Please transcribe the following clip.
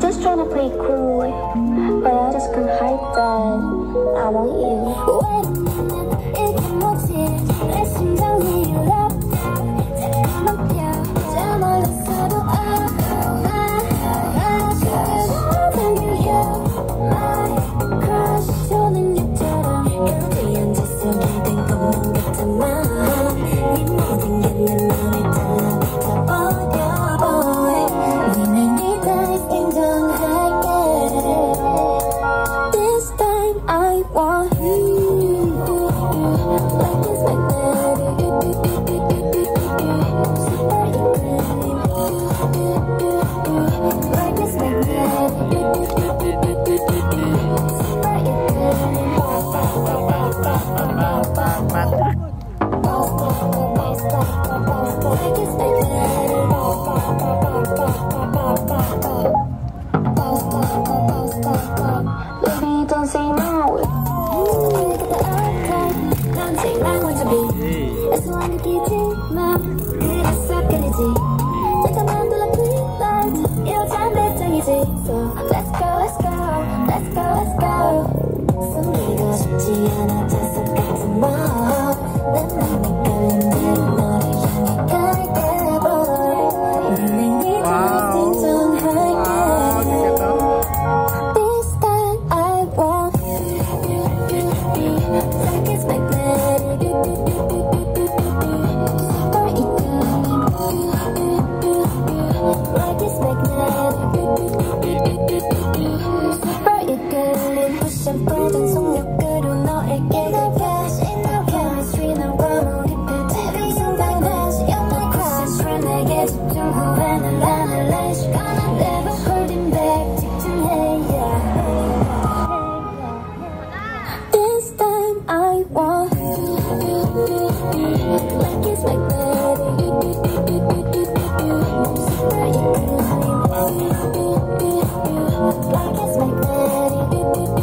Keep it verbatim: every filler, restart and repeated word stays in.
just trying to play cool, but I just can't hide that I want you. Wait a minute, 이게 뭐지? 내 심장이 일어. 잠깐만 펴. 잘 몰랐어도 알아. 나 지금 you, my crush. 저는 얘처럼 여기 앉아서 기댄 것만 같은 마음. 네 모든 게 내 맘에 달라붙어 버려. This time I want you. Like it's magnetic. Super like it's magnetic. Baby, don't say no. 난 지금 want to be. 애써한 느끼지만 그래서 끊이지. 잠깐만 불러 please light. 여잔 배짱이지. So let's go, let's go, let's go, let's go. 숨기고 싶지 않아 자석 같은 맘. 내 맘에 깔린 대로 너를 향해 갈게 boy. 내 맹이 다 진정할게. This time I want you. Like it's magnetic. Super like it's magnetic. Super 이끌림 push and pull 전속력으로 너에게 갈게. Chemistry 너와 몰입해 이 순간 다시 You're my crush 내게 집중 후에 날 안을래 시간은 never holding back 집중해 yeah. This time I want you. Like it's magnetic. Super 이끌림 like it's magnetic.